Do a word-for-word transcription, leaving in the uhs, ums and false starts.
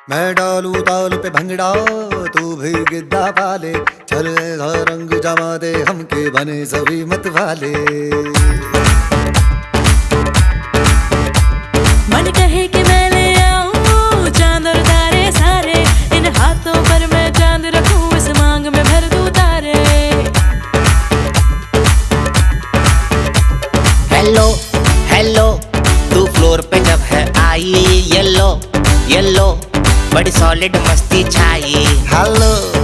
मैं डालू ताल पे भंगड़ा तू भी गिद्दा पाले, चल ऐसा रंग जमा दे हमके बने सभी मत वाले। मन कहे कि मैं ले आऊं चांद और तारे सारे, इन हाथों पर मैं चांद रखूं, इस मांग में भर दूं तारे। हेलो हेलो तू फ्लोर पे जब है आई, येलो येलो बड़ी सॉलिड मस्ती छाई। हेलो